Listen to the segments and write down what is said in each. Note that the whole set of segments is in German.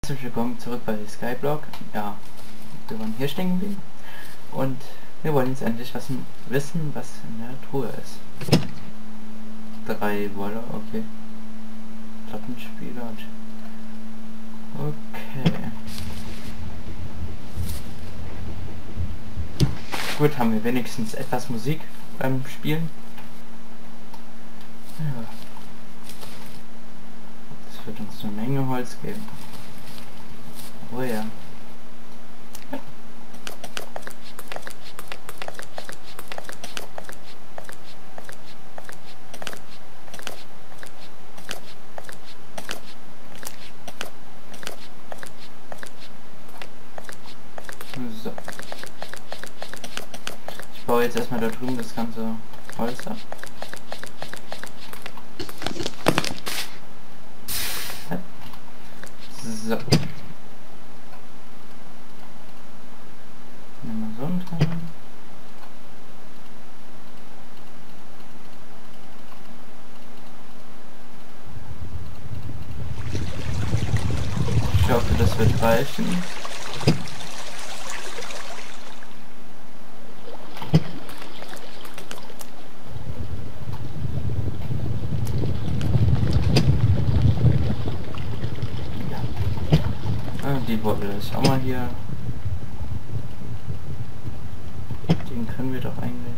Herzlich willkommen zurück bei SkyBlock. Ja, wir waren hier stehen geblieben und wir wollen jetzt endlich wissen, was in der Truhe ist. 3 Wolle, okay. Plattenspieler und okay. Gut, haben wir wenigstens etwas Musik beim Spielen. Ja. Das wird uns eine Menge Holz geben. Oh ja. So. Ich baue jetzt erstmal da drüben das ganze Holz ab. So. Nehmen wir so einen Teil. Ich hoffe, das wird reichen. Die Wolle ist auch mal hier. Den können wir doch eigentlich.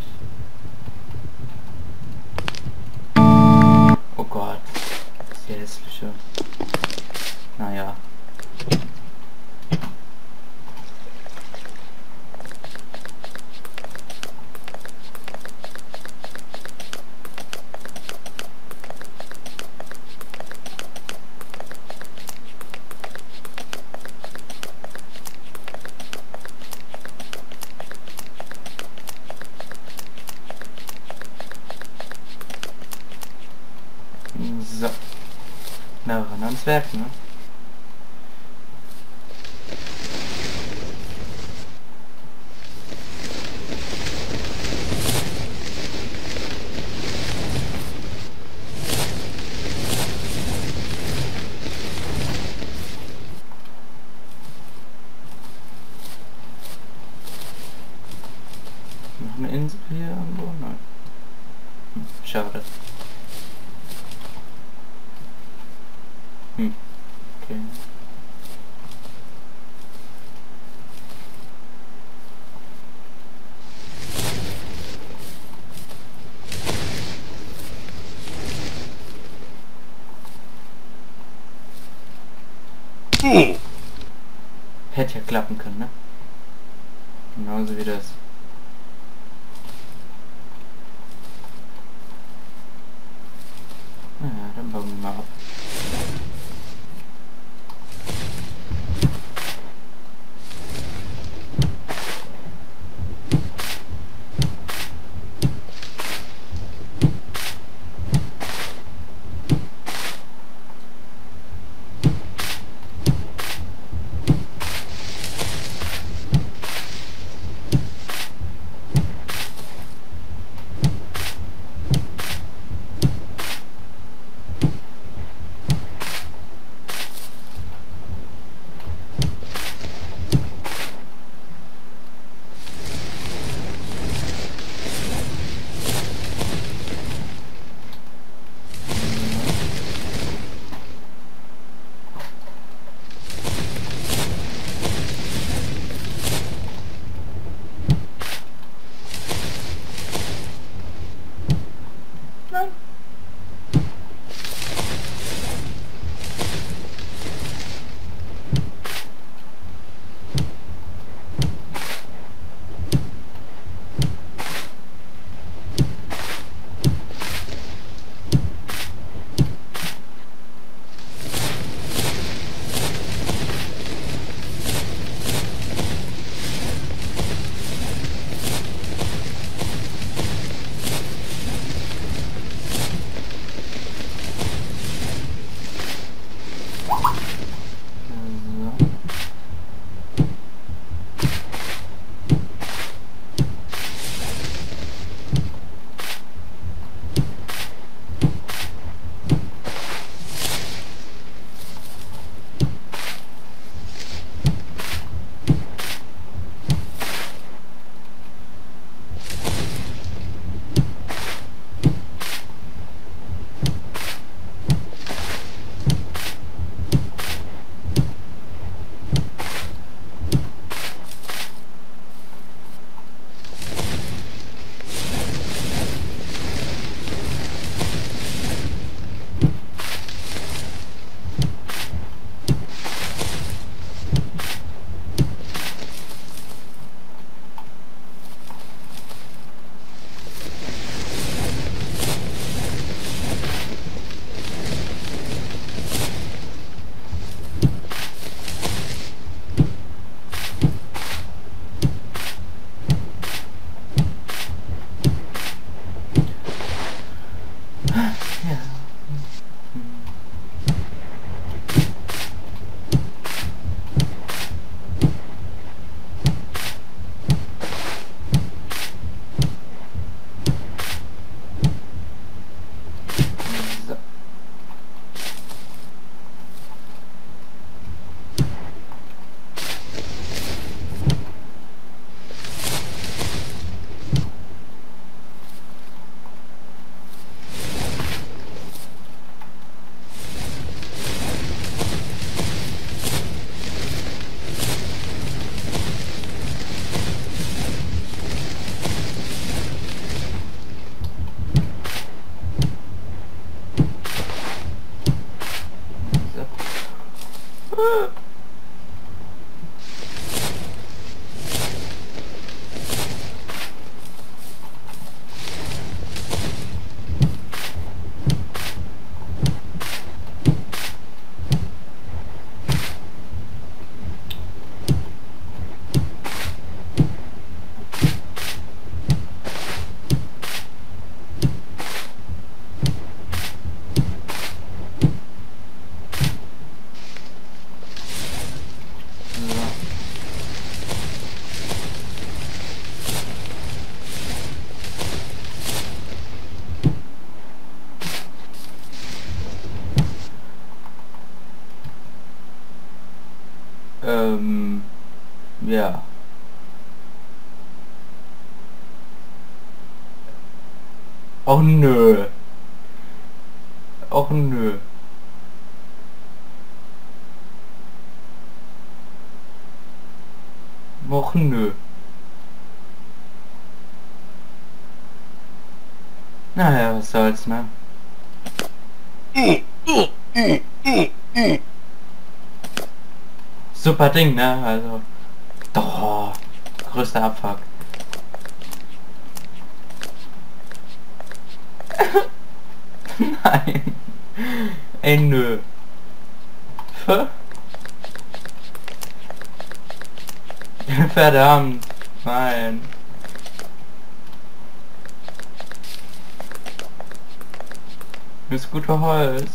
Oh Gott, das ist der hässliche. Naja. So. Na, ran ans Werk, ne? Noch eine Insel hier irgendwo? Nein. Schade. Okay. Hätte ja klappen können, ne? Genauso wie das. Naja, dann bauen wir mal ab. Ja. Oh nö. Och nö. Och nö. Naja, was soll's, ne? Super Ding, ne? Also. Doch. Größter Abfuck. Nein. Ey, nö. Verdammt. Nein. Ist guter Holz.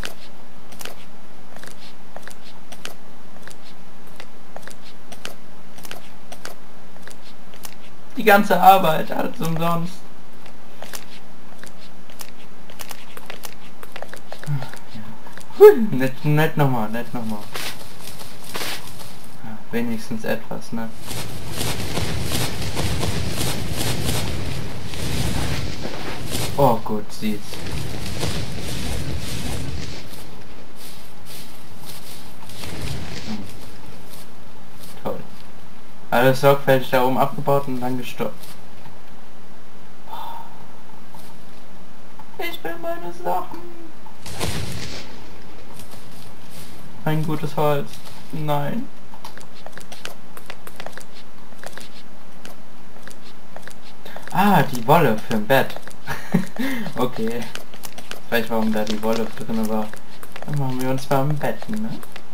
Die ganze Arbeit, alles umsonst. Nett nochmal, nett nochmal. Ja, wenigstens etwas, ne? Oh gut, sieht's. Toll. Alles sorgfältig da oben abgebaut und dann gestoppt. Ich will meine Sachen. Ein gutes Holz. Nein. Ah, die Wolle für ein Bett. Okay. Ich weiß, warum da die Wolle drin war. Dann machen wir uns mal im Bett, ne?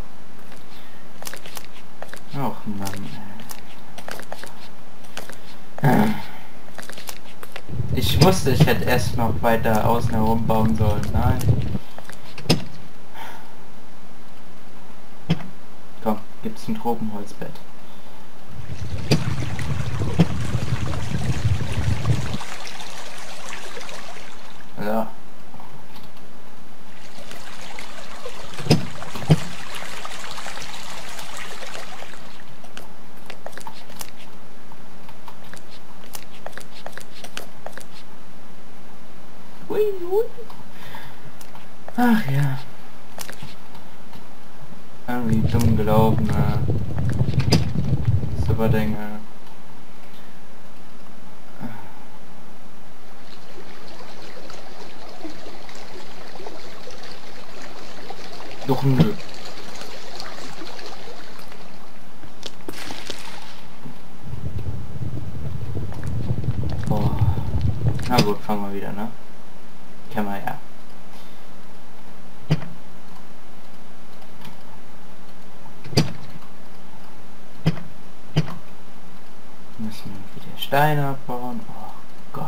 Och Mann. Ich wusste, ich hätte erst noch weiter außen herum bauen sollen. Nein. Komm, gibt's ein Tropenholzbett. Ja. Ui, ui. Ach ja. Irgendwie dumm gelaufen, super Dinge. Doch nö. Boah. Na gut, fangen wir wieder, ne? Kennen wir ja. Müssen wir wieder Steine abbauen. Oh Gott.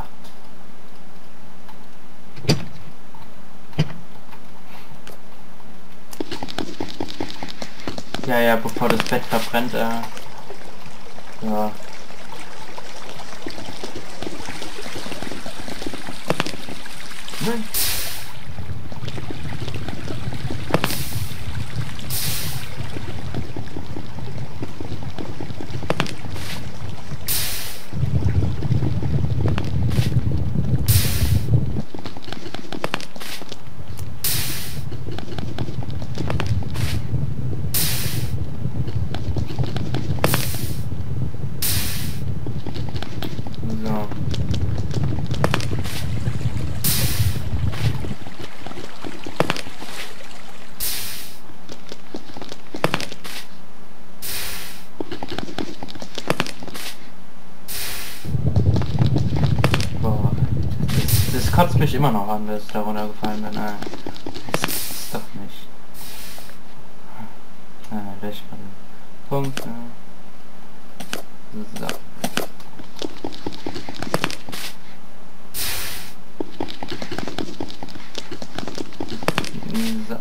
Ja, ja, bevor das Bett verbrennt, ja. Nein. So. Boah. Das kotzt mich immer noch an, dass ich da runtergefallen bin. Das ist doch nicht. Recht mal den Punkt. So. So.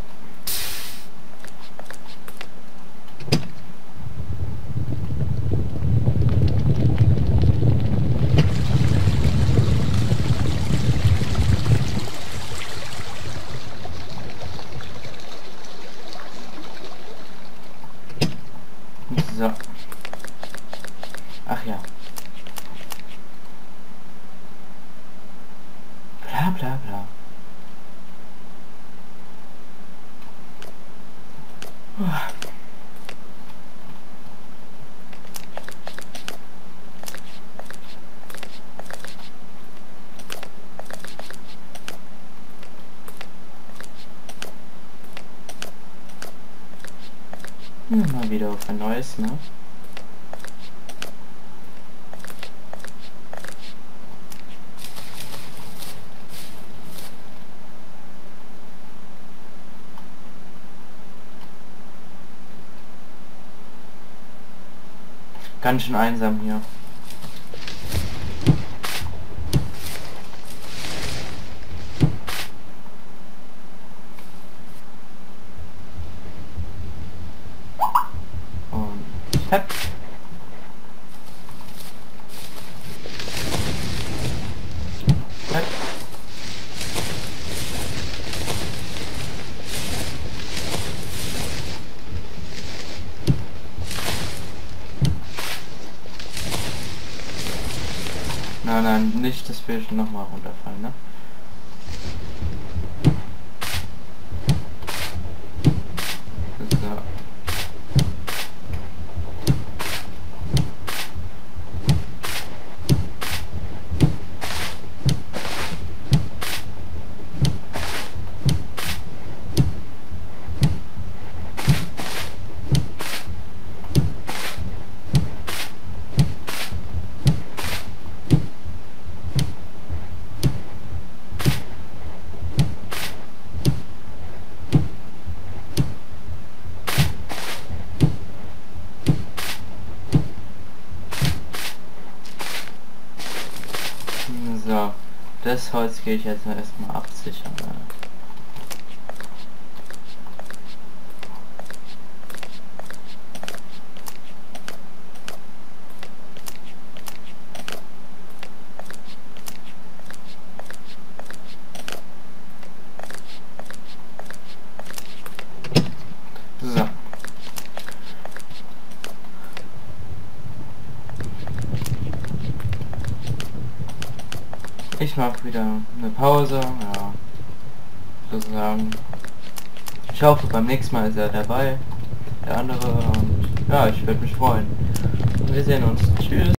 So. Ach ja. Bla bla bla. Mal wieder auf ein neues, ne? Ganz schön einsam hier. Und hepp. Hepp. Nein, nein, nicht das Bildschirm nochmal runterfallen, ne? So. So, das Holz gehe ich jetzt erstmal absichern. So. Ich mache wieder eine Pause, ja, sozusagen. Ich hoffe, beim nächsten Mal ist er dabei, der andere, und ja, ich würde mich freuen. Und wir sehen uns. Tschüss.